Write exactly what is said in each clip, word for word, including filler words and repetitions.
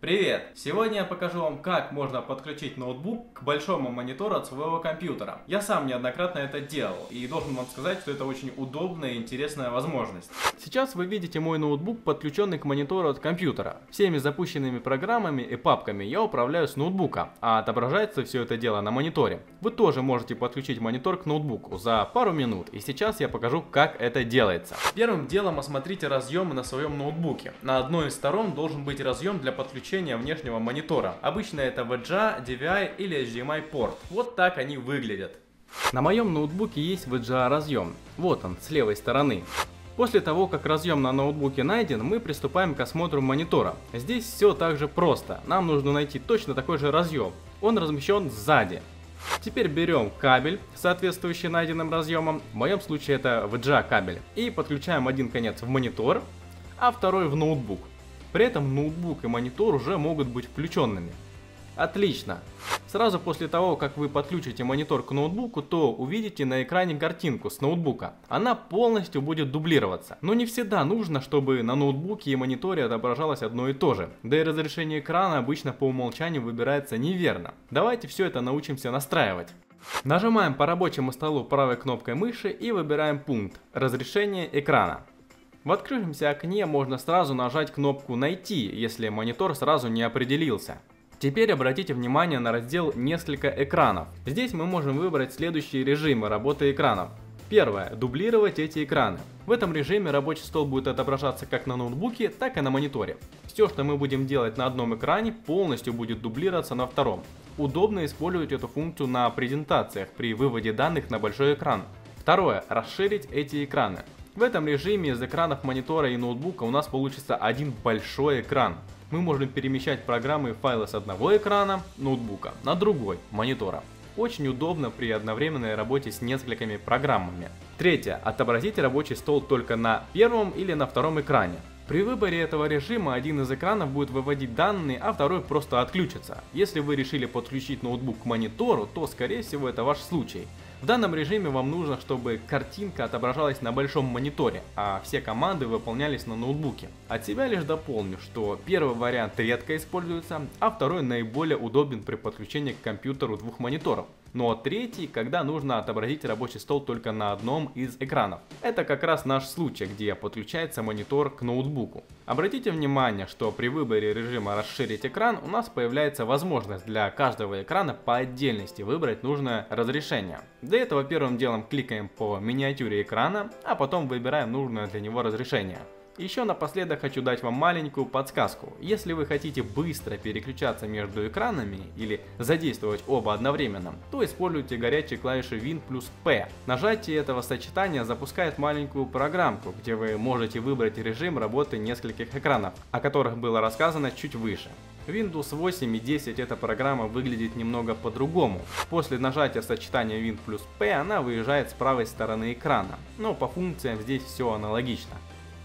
Привет! Сегодня я покажу вам, как можно подключить ноутбук к большому монитору от своего компьютера. Я сам неоднократно это делал и должен вам сказать, что это очень удобная и интересная возможность. Сейчас вы видите мой ноутбук, подключенный к монитору от компьютера. Всеми запущенными программами и папками я управляю с ноутбука, а отображается все это дело на мониторе. Вы тоже можете подключить монитор к ноутбуку за пару минут, и сейчас я покажу, как это делается. Первым делом осмотрите разъемы на своем ноутбуке. На одной из сторон должен быть разъем для подключения внешнего монитора. Обычно это ви джи эй, ди ви ай или эйч ди эм ай порт. Вот так они выглядят. На моем ноутбуке есть ви джи эй разъем. Вот он, с левой стороны. После того, как разъем на ноутбуке найден, мы приступаем к осмотру монитора. Здесь все так же просто. Нам нужно найти точно такой же разъем. Он размещен сзади. Теперь берем кабель, соответствующий найденным разъемам. В моем случае это ви джи эй кабель. И подключаем один конец в монитор, а второй в ноутбук. При этом ноутбук и монитор уже могут быть включенными. Отлично! Сразу после того, как вы подключите монитор к ноутбуку, то увидите на экране картинку с ноутбука. Она полностью будет дублироваться. Но не всегда нужно, чтобы на ноутбуке и мониторе отображалось одно и то же. Да и разрешение экрана обычно по умолчанию выбирается неверно. Давайте все это научимся настраивать. Нажимаем по рабочему столу правой кнопкой мыши и выбираем пункт «Разрешение экрана». В открывшемся окне можно сразу нажать кнопку «Найти», если монитор сразу не определился. Теперь обратите внимание на раздел «Несколько экранов». Здесь мы можем выбрать следующие режимы работы экранов. Первое. Дублировать эти экраны. В этом режиме рабочий стол будет отображаться как на ноутбуке, так и на мониторе. Все, что мы будем делать на одном экране, полностью будет дублироваться на втором. Удобно использовать эту функцию на презентациях при выводе данных на большой экран. Второе. Расширить эти экраны. В этом режиме из экранов монитора и ноутбука у нас получится один большой экран. Мы можем перемещать программы и файлы с одного экрана ноутбука на другой монитора. Очень удобно при одновременной работе с несколькими программами. Третье. Отобразить рабочий стол только на первом или на втором экране. При выборе этого режима один из экранов будет выводить данные, а второй просто отключится. Если вы решили подключить ноутбук к монитору, то скорее всего это ваш случай. В данном режиме вам нужно, чтобы картинка отображалась на большом мониторе, а все команды выполнялись на ноутбуке. От себя лишь дополню, что первый вариант редко используется, а второй наиболее удобен при подключении к компьютеру двух мониторов. Ну а третий, когда нужно отобразить рабочий стол только на одном из экранов. Это как раз наш случай, где подключается монитор к ноутбуку. Обратите внимание, что при выборе режима «Расширить экран» у нас появляется возможность для каждого экрана по отдельности выбрать нужное разрешение. Для этого первым делом кликаем по миниатюре экрана, а потом выбираем нужное для него разрешение. Еще напоследок хочу дать вам маленькую подсказку. Если вы хотите быстро переключаться между экранами или задействовать оба одновременно, то используйте горячие клавиши Win плюс P. Нажатие этого сочетания запускает маленькую программку, где вы можете выбрать режим работы нескольких экранов, о которых было рассказано чуть выше. В Windows восемь и десять эта программа выглядит немного по-другому. После нажатия сочетания Win плюс P она выезжает с правой стороны экрана, но по функциям здесь все аналогично.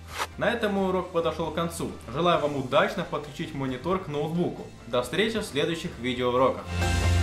На этом мой урок подошел к концу. Желаю вам удачно подключить монитор к ноутбуку. До встречи в следующих видеоуроках.